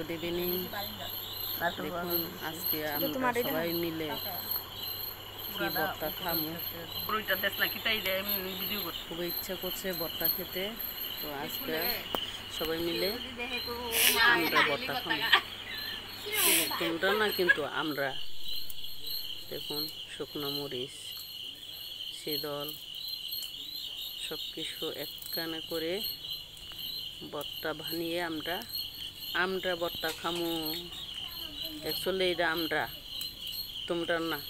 Good evening. দেখুন আজকে আমরা সবাই মিলে কি ভর্তা খামু, খুব ইচ্ছা করছে ভর্তা খেতে। তো আজকে সবাই মিলে আমরা ভর্তা খামু। তোমরা না, কিন্তু আমরা। দেখুন শুকনো মরিচ, শীতল সব কিছু একখানে করে ভর্তা বানিয়ে আমরা ভর্তা খামু। অ্যাকচুয়ালি এটা আমরা, তোমরা না।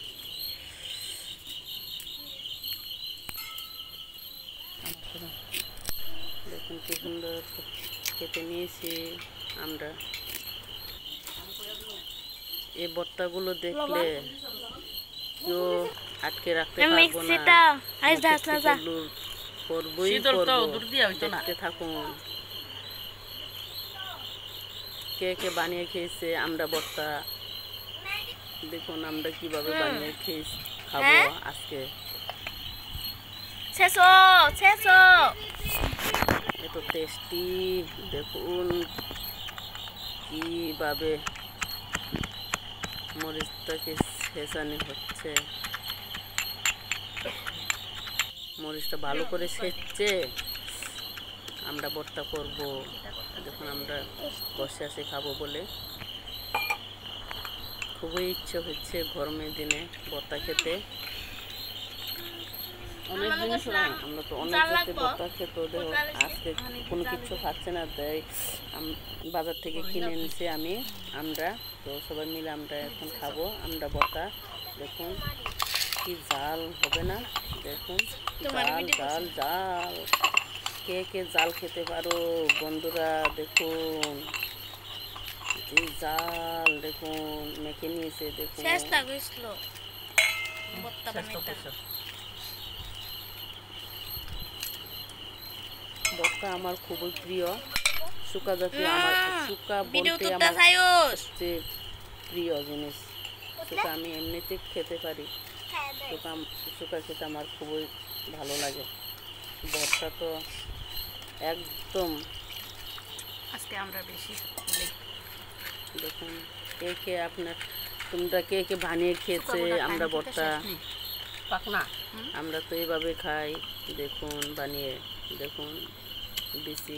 দেখুন কি সুন্দর কেটে নিয়েছি আমরা। এই ভর্তাগুলো দেখলে কেউ আটকে রাখতে পারবো না, করবই করবো। দেখতে থাকুন কে কে বানিয়ে খেয়েছে আমরা ভর্তা। দেখুন আমরা কিভাবে বানিয়ে খাবো আজকে। এত টেস্টি, দেখুন কিভাবে মরিচটাকে ছেঁচানি হচ্ছে। মরিচটা ভালো করে ছেঁচছে আমরা ভর্তা করব। দেখুন আমরা বসে আসে খাবো বলে খুবই ইচ্ছে হচ্ছে গরমের দিনে ভর্তা খেতে। অনেক জিনিস আমরা তো অনেক জাতের ভর্তা খেতে, দেখো আজকে কোনো কিছু খাচ্ছে না, তাই বাজার থেকে কিনে এনেছি আমরা। তো সবাই মিলে আমরা এখন খাবো আমরা ভর্তা। দেখুন কি জাল হবে না, দেখুন জাল জাল জাল। কে কে জাল খেতে পারো বন্ধুরা? দেখুন এই জাল, দেখুন মেখে নিয়েছে। দেখুন ভর্তা আমার খুবই প্রিয়, শুকা জাতীয়। আমার শুকা বলতে আমার সবচেয়ে প্রিয় জিনিস। শুকা আমি এমনিতে খেতে পারি, শুকা খেতে আমার খুবই ভালো লাগে। ভর্তা তো একদম আজকে আমরা বেশি। দেখুন কে তোমরা কে বানিয়ে খেয়েছে আমরা ভর্তা? আমরা তো এইভাবে খাই। দেখুন বানিয়ে, দেখুন বেশি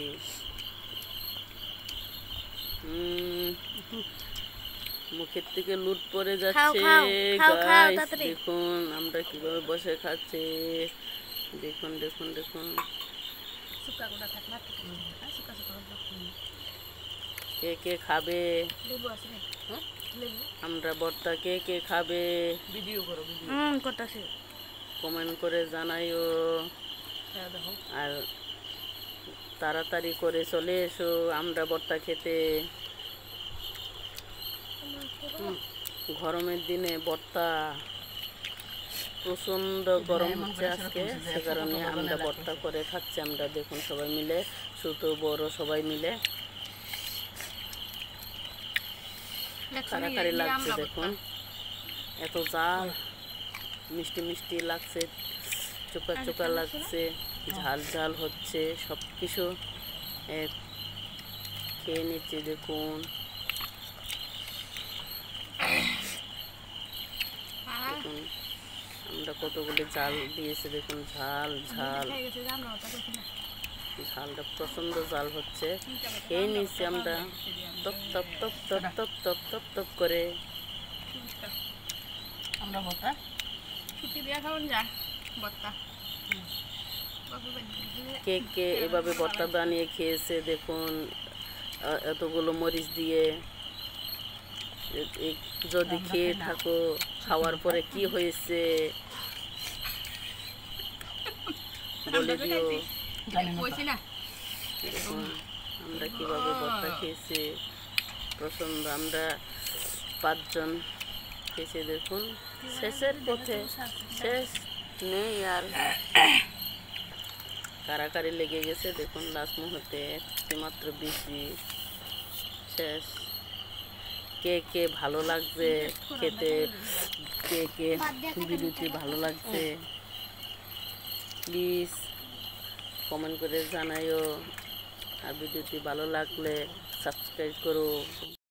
মুখের থেকে লুট পড়ে যাচ্ছে গাইস। দেখুন আমরা কিভাবে বসে খাচ্ছি। দেখুন দেখুন দেখুন কে খাবে আমরা ভর্তা? কে খাবে কমেন্ট করে জানাইও। আর তাড়াতাড়ি করে চলে এসো আমরা ভর্তা খেতে। গরমের দিনে ভর্তা, প্রচন্ড গরম হচ্ছে আজকে, সে কারণে আমরা ভর্তা করে খাচ্ছি আমরা। দেখুন সবাই মিলে, ছোট বড় সবাই মিলে। কারাকারি লাগছে দেখুন, এত জাল, মিষ্টি মিষ্টি লাগছে, চোকা চোকা লাগছে, ঝাল ঝাল হচ্ছে, সব কিছু খেয়ে নিচ্ছি। দেখুন দেখুন আমরা কতগুলি জাল দিয়েছি। দেখুন ঝাল ঝাল, ঝালটা প্রচন্ড জাল হচ্ছে। খেয়ে নিচ্ছি আমরা টপ টপ টপ টপ টপ টপ টপ টপ করে। আমরা ভর্তা কে এভাবে ভর্তা বানিয়ে খেয়েছে? দেখুন এতগুলো মরিচ দিয়ে। যদি খেয়ে থাকো, খাওয়ার পরে কি হয়েছে বলে দিও। দেখুন আমরা কিভাবে ভর্তা খেয়েছি, প্রচন্ড। আমরা 5 জন খেয়েছি। দেখুন শেষের পথে, শেষ নেই আর, কারাকারি লেগে গেছে। দেখুন লাস্ট মুহূর্তে মাত্র বেশি শেষ। কে ভালো লাগছে খেতে, কে ভিডিওটি ভালো লাগছে প্লিজ কমেন্ট করে জানাইও। আর ভিডিওটি ভালো লাগলে সাবস্ক্রাইব করো।